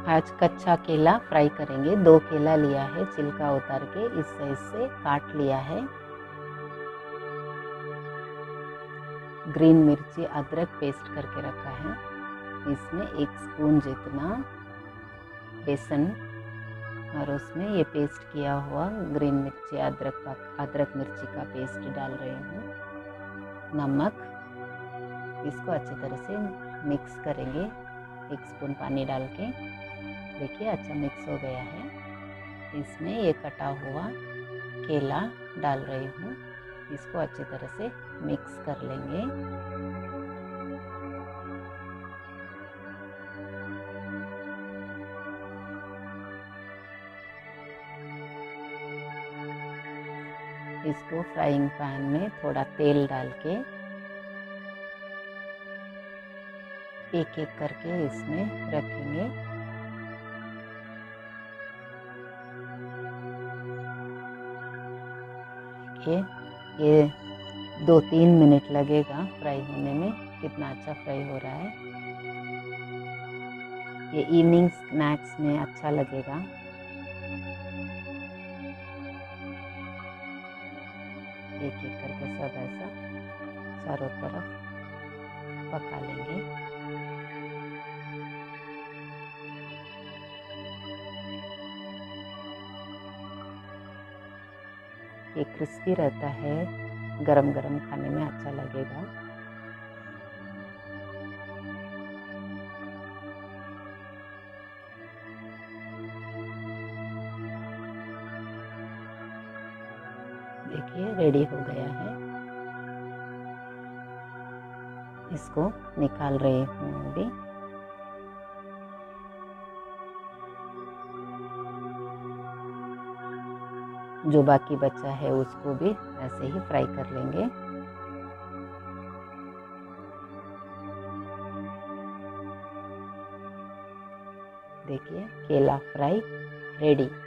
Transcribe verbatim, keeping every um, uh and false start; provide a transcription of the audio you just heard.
आज कच्चा केला फ्राई करेंगे। दो केला लिया है, छिलका उतार के इस साइज से काट लिया है। ग्रीन मिर्ची अदरक पेस्ट करके रखा है। इसमें एक स्पून जितना बेसन और उसमें ये पेस्ट किया हुआ ग्रीन मिर्ची अदरक अदरक मिर्ची का पेस्ट डाल रही हूँ। नमक, इसको अच्छी तरह से मिक्स करेंगे एक स्पून पानी डाल के। देखिए अच्छा मिक्स हो गया है। इसमें ये कटा हुआ केला डाल रही हूँ। इसको अच्छी तरह से मिक्स कर लेंगे। इसको फ्राइंग पैन में थोड़ा तेल डाल के एक एक करके इसमें रखेंगे। ये ये दो तीन मिनट लगेगा फ्राई होने में। कितना अच्छा फ्राई हो रहा है। ये इवनिंग स्नैक्स में अच्छा लगेगा। एक एक करके सब ऐसा चारों तरफ पका लेंगे। ये क्रिस्पी रहता है, गरम गरम खाने में अच्छा लगेगा। देखिए रेडी हो गया है। इसको निकाल रही हूँ अभी। जो बाकी बचा है उसको भी ऐसे ही फ्राई कर लेंगे। देखिए केला फ्राई रेडी।